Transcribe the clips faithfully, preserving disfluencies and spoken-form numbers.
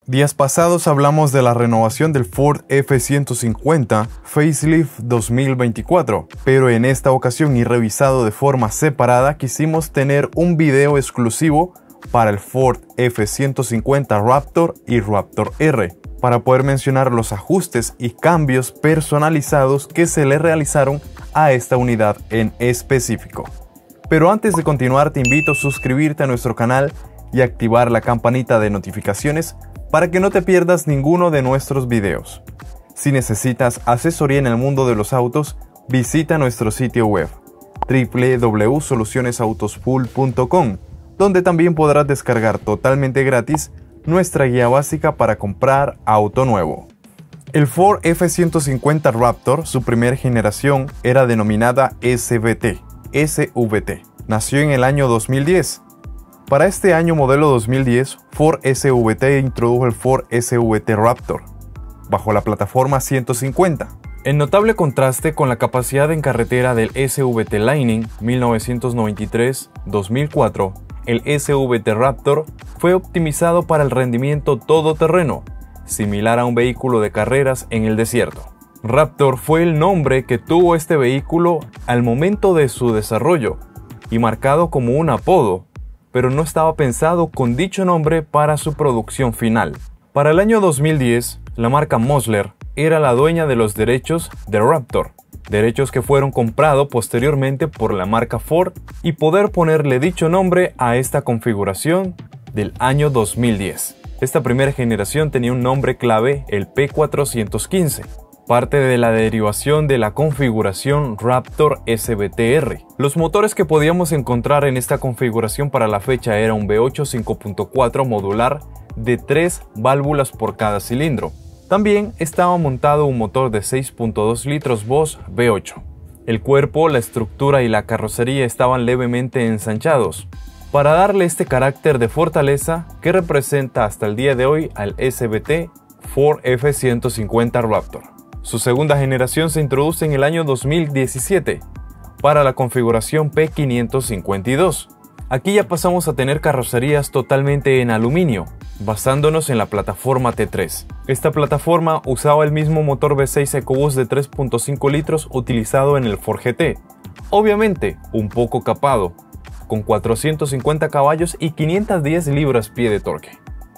Días pasados hablamos de la renovación del Ford F ciento cincuenta Facelift dos mil veinticuatro, pero en esta ocasión y revisado de forma separada quisimos tener un video exclusivo para el Ford F ciento cincuenta Raptor y Raptor R, para poder mencionar los ajustes y cambios personalizados que se le realizaron a esta unidad en específico. Pero antes de continuar te invito a suscribirte a nuestro canal y activar la campanita de notificaciones para que no te pierdas ninguno de nuestros videos. Si necesitas asesoría en el mundo de los autos, visita nuestro sitio web doble u doble u doble u punto soluciones autos full punto com, donde también podrás descargar totalmente gratis nuestra guía básica para comprar auto nuevo. El Ford F ciento cincuenta Raptor, su primera generación, era denominada S V T. S V T. Nació en el año dos mil diez. Para este año modelo dos mil diez, Ford S V T introdujo el Ford S V T Raptor, bajo la plataforma ciento cincuenta. En notable contraste con la capacidad en carretera del S V T Lightning mil novecientos noventa y tres dos mil cuatro, el S V T Raptor fue optimizado para el rendimiento todoterreno, similar a un vehículo de carreras en el desierto. Raptor fue el nombre que tuvo este vehículo al momento de su desarrollo y marcado como un apodo, pero no estaba pensado con dicho nombre para su producción final. Para el año dos mil diez, la marca Mosler era la dueña de los derechos de Raptor, derechos que fueron comprados posteriormente por la marca Ford, y poder ponerle dicho nombre a esta configuración del año dos mil diez. Esta primera generación tenía un nombre clave, el P cuatrocientos quince. Parte de la derivación de la configuración Raptor S V T R. Los motores que podíamos encontrar en esta configuración para la fecha era un V ocho cinco punto cuatro modular de tres válvulas por cada cilindro. También estaba montado un motor de seis punto dos litros Bosch V ocho. El cuerpo, la estructura y la carrocería estaban levemente ensanchados, para darle este carácter de fortaleza que representa hasta el día de hoy al S V T Ford F ciento cincuenta Raptor. Su segunda generación se introduce en el año dos mil diecisiete para la configuración P quinientos cincuenta y dos. Aquí ya pasamos a tener carrocerías totalmente en aluminio, basándonos en la plataforma T tres. Esta plataforma usaba el mismo motor V seis EcoBoost de tres punto cinco litros utilizado en el Ford G T, obviamente un poco capado, con cuatrocientos cincuenta caballos y quinientas diez libras-pie de torque.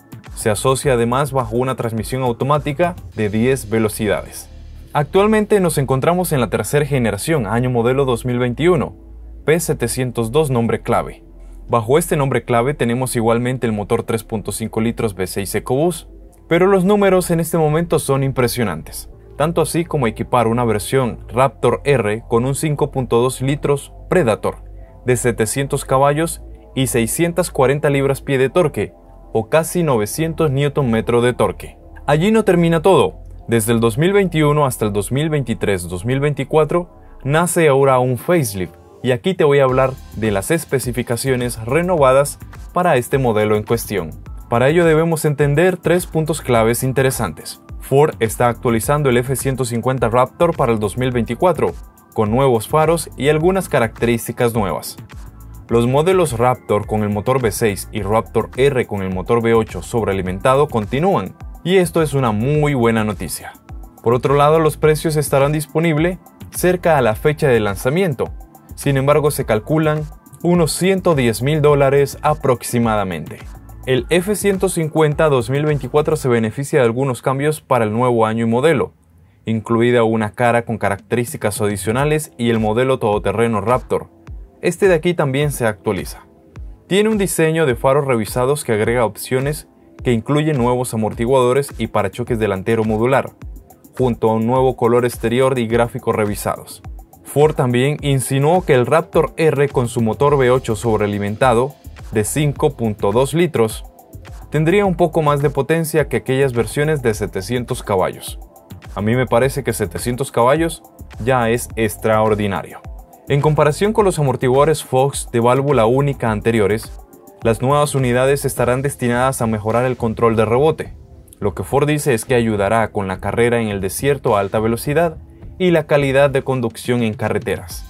Se asocia además bajo una transmisión automática de diez velocidades. Actualmente nos encontramos en la tercera generación, año modelo dos mil veintiuno, P setecientos dos nombre clave. Bajo este nombre clave tenemos igualmente el motor tres punto cinco litros V seis EcoBoost, pero los números en este momento son impresionantes, tanto así como equipar una versión Raptor R con un cinco punto dos litros Predator de setecientos caballos y seiscientas cuarenta libras-pie de torque, o casi novecientos newton metros de torque. Allí no termina todo. Desde el dos mil veintiuno hasta el dos mil veintitrés dos mil veinticuatro nace ahora un facelift, y aquí te voy a hablar de las especificaciones renovadas para este modelo en cuestión. Para ello debemos entender tres puntos claves interesantes. Ford está actualizando el F ciento cincuenta Raptor para el dos mil veinticuatro, con nuevos faros y algunas características nuevas. Los modelos Raptor con el motor V seis y Raptor R con el motor V ocho sobrealimentado continúan, y esto es una muy buena noticia. Por otro lado, los precios estarán disponibles cerca a la fecha de lanzamiento. Sin embargo, se calculan unos ciento diez mil dólares aproximadamente. El F ciento cincuenta dos mil veinticuatro se beneficia de algunos cambios para el nuevo año y modelo, incluida una cara con características adicionales y el modelo todoterreno Raptor. Este de aquí también se actualiza. Tiene un diseño de faros revisados que agrega opciones que incluyen nuevos amortiguadores y parachoques delantero modular, junto a un nuevo color exterior y gráficos revisados. Ford también insinuó que el Raptor R con su motor V ocho sobrealimentado de cinco punto dos litros tendría un poco más de potencia que aquellas versiones de setecientos caballos. A mí me parece que setecientos caballos ya es extraordinario. En comparación con los amortiguadores Fox de válvula única anteriores, las nuevas unidades estarán destinadas a mejorar el control de rebote. Lo que Ford dice es que ayudará con la carrera en el desierto a alta velocidad y la calidad de conducción en carreteras.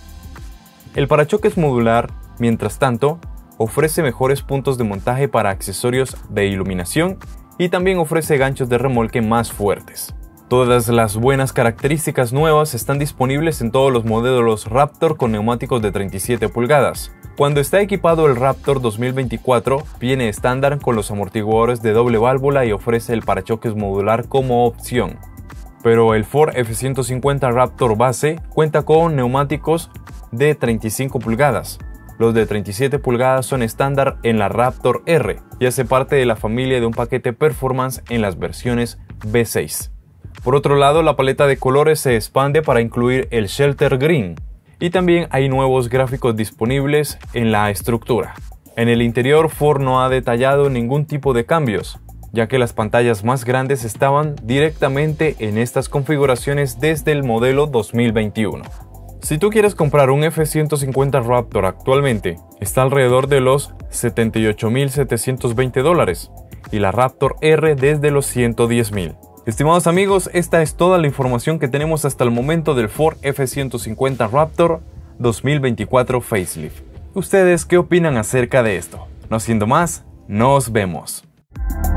El parachoques modular, mientras tanto, ofrece mejores puntos de montaje para accesorios de iluminación y también ofrece ganchos de remolque más fuertes. Todas las buenas características nuevas están disponibles en todos los modelos Raptor con neumáticos de treinta y siete pulgadas. Cuando está equipado el Raptor dos mil veinticuatro, viene estándar con los amortiguadores de doble válvula y ofrece el parachoques modular como opción. Pero el Ford F ciento cincuenta Raptor base cuenta con neumáticos de treinta y cinco pulgadas. Los de treinta y siete pulgadas son estándar en la Raptor R y hace parte de la familia de un paquete Performance en las versiones V seis. Por otro lado, la paleta de colores se expande para incluir el Shelter Green y también hay nuevos gráficos disponibles en la estructura. En el interior, Ford no ha detallado ningún tipo de cambios, ya que las pantallas más grandes estaban directamente en estas configuraciones desde el modelo dos mil veintiuno. Si tú quieres comprar un F ciento cincuenta Raptor actualmente, está alrededor de los setenta y ocho mil setecientos veinte dólares y la Raptor R desde los ciento diez mil. Estimados amigos, esta es toda la información que tenemos hasta el momento del Ford F ciento cincuenta Raptor dos mil veinticuatro Facelift. ¿Ustedes qué opinan acerca de esto? No siendo más, nos vemos.